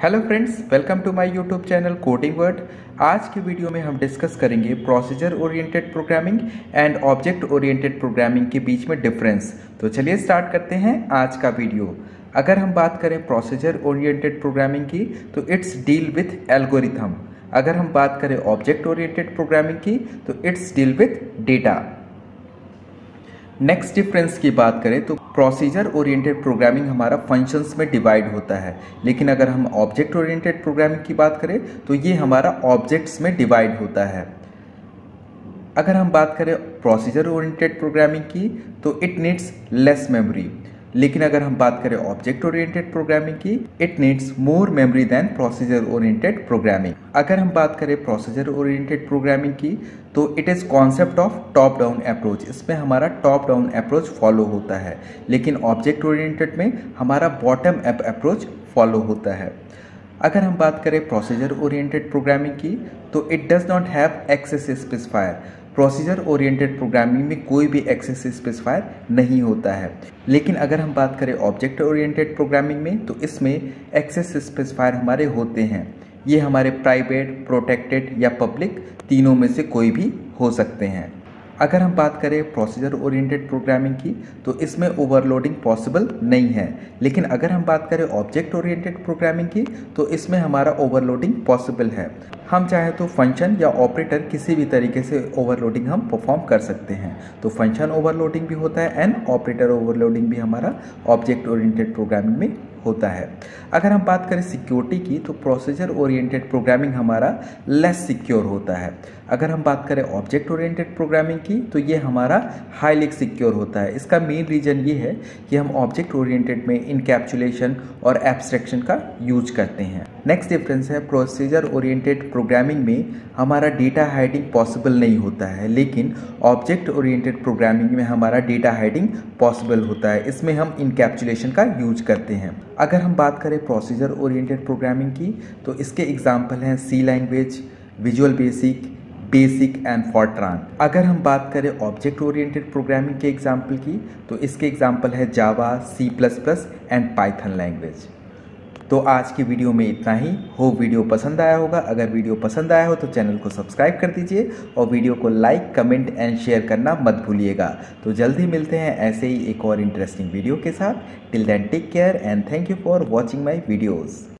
Hello friends, welcome to my YouTube channel coding word. आज की video में हम डिस्कस करेंगे procedure oriented programming and object oriented programming के बीच में डिफरेंस। तो चलिए स्टार्ट करते हैं आज का वीडियो। अगर हम बात करें प्रोसीजर ओरिएंटेड प्रोग्रामिंग की तो इट्स डील विथ एल्गोरिथम। अगर हम बात करें ऑब्जेक्ट ओरिएंटेड प्रोग्रामिंग की तो it's deal with data. Next difference की बात करें तो प्रोसीजर ओरिएंटेड प्रोग्रामिंग हमारा फंक्शंस में डिवाइड होता है, लेकिन अगर हम ऑब्जेक्ट ओरिएंटेड प्रोग्रामिंग की बात करें तो ये हमारा ऑब्जेक्ट्स में डिवाइड होता है। अगर हम बात करें प्रोसीजर ओरिएंटेड प्रोग्रामिंग की तो इट नीड्स लेस मेमोरी, लेकिन अगर हम बात करें ऑब्जेक्ट ओरिएंटेड प्रोग्रामिंग की it needs more memory than procedure oriented programming. अगर हम बात करें प्रोसीजर ओरिएंटेड प्रोग्रामिंग की तो it is concept of top down approach. इसमें हमारा टॉप डाउन अप्रोच फॉलो होता है, लेकिन ऑब्जेक्ट ओरिएंटेड में हमारा बॉटम अप अप्रोच फॉलो होता है। अगर हम बात करें प्रोसीजर ओरिएंटेड प्रोग्रामिंग की तो it does not have access specifier. Procedure oriented programming में कोई भी एक्सेस स्पेसिफायर नहीं होता है, लेकिन अगर हम बात करें ऑब्जेक्ट ओरिएंटेड प्रोग्रामिंग में तो इसमें एक्सेस स्पेसिफायर हमारे होते हैं। ये हमारे प्राइवेट, प्रोटेक्टेड या पब्लिक तीनों में से कोई भी हो सकते हैं। अगर हम बात करें प्रोसीजर ओरिएंटेड प्रोग्रामिंग की तो इसमें ओवरलोडिंग पॉसिबल नहीं है, लेकिन अगर हम बात करें ऑब्जेक्ट ओरिएंटेड प्रोग्रामिंग की तो इसमें हमारा ओवरलोडिंग पॉसिबल है। हम चाहे तो फंक्शन या ऑपरेटर किसी भी तरीके से ओवरलोडिंग हम परफॉर्म कर सकते हैं। तो फंक्शन ओवरलोडिंग भी होता है एंड ऑपरेटर ओवरलोडिंग भी हमारा ऑब्जेक्ट ओरिएंटेड प्रोग्रामिंग में होता है। अगर हम बात करें सिक्योरिटी की तो प्रोसीजर ओरिएंटेड प्रोग्रामिंग हमारा लेस सिक्योर होता है। अगर हम बात करें ऑब्जेक्ट ओरिएंटेड प्रोग्रामिंग की तो ये हमारा हाईली सिक्योर होता है। इसका मेन रीज़न ये है कि हम ऑब्जेक्ट ओरिएंटेड में इनकैप्सुलेशन और एब्स्ट्रैक्शन का यूज करते हैं। नेक्स्ट डिफरेंस है प्रोसीजर ओरिएंटेड प्रोग्रामिंग में हमारा डेटा हाइडिंग पॉसिबल नहीं होता है, लेकिन ऑब्जेक्ट ओरिएंटेड प्रोग्रामिंग में हमारा डेटा हाइडिंग पॉसिबल होता है। इसमें हम इनकैप्सुलेशन का यूज करते हैं। अगर हम बात करें प्रोसीजर ओरिएंटेड प्रोग्रामिंग की तो इसके एग्जाम्पल हैं C language, visual basic, basic and Fortran. अगर हम बात करें ऑब्जेक्ट ओरिएंटेड प्रोग्रामिंग के एग्जाम्पल की तो इसके एग्जाम्पल है Java, C++ and Python language. तो आज की वीडियो में इतना ही। होप वीडियो पसंद आया होगा। अगर वीडियो पसंद आया हो तो चैनल को सब्सक्राइब कर दीजिए और वीडियो को लाइक, कमेंट एंड शेयर करना मत भूलिएगा। तो जल्दी मिलते हैं ऐसे ही एक और इंटरेस्टिंग वीडियो के साथ। Till then take care and thank you for watching my videos.